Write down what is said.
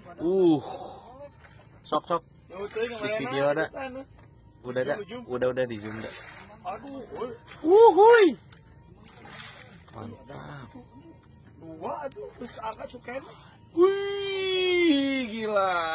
Sok sok. Si video ada. Udah di zoom dah. Wuhui. Mantap. Dua tuh terus angkat suken. Wih, gila.